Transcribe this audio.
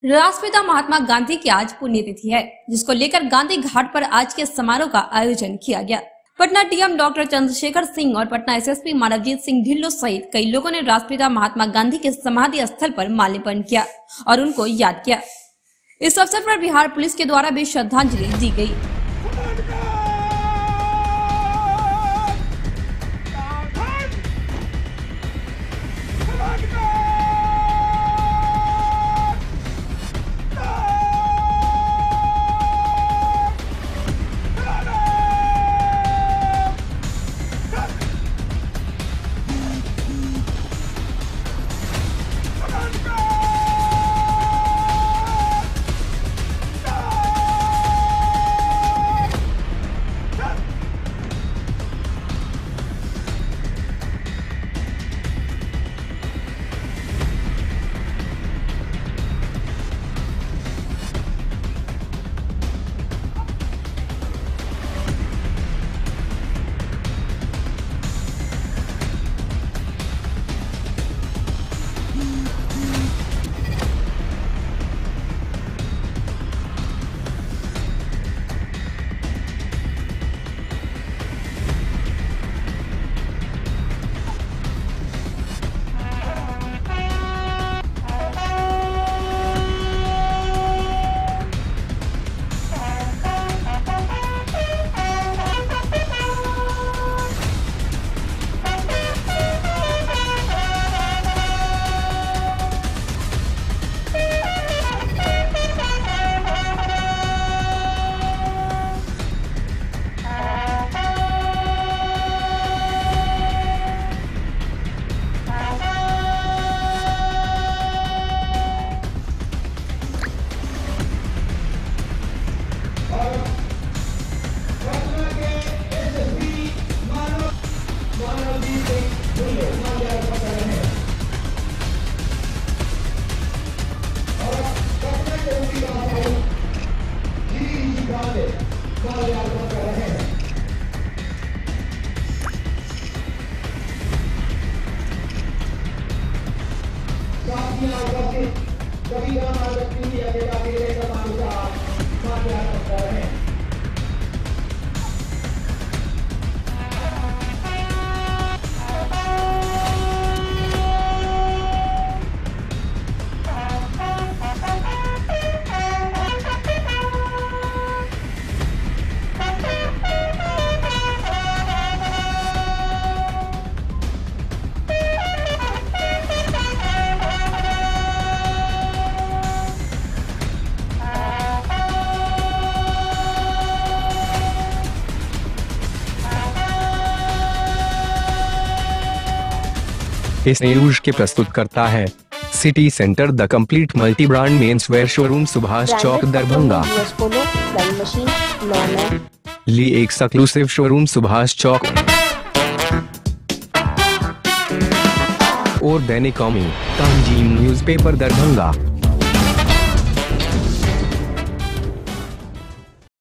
राष्ट्रपिता महात्मा गांधी की आज पुण्यतिथि है, जिसको लेकर गांधी घाट पर आज के समारोह का आयोजन किया गया। पटना डीएम डॉक्टर चंद्रशेखर सिंह और पटना एसएसपी मानवजीत सिंह ढिल्लों सहित कई लोगों ने राष्ट्रपिता महात्मा गांधी के समाधि स्थल पर माल्यार्पण किया और उनको याद किया। इस अवसर पर बिहार पुलिस के द्वारा भी श्रद्धांजलि दी गई। इस न्यूज के प्रस्तुत करता है city centre the complete multi brand men's wear showroom Subhash Chowk Darbhanga. Lee exclusive showroom Subhash Chowk और दैनिक कौमी तंजीम न्यूज़पेपर दरभंगा।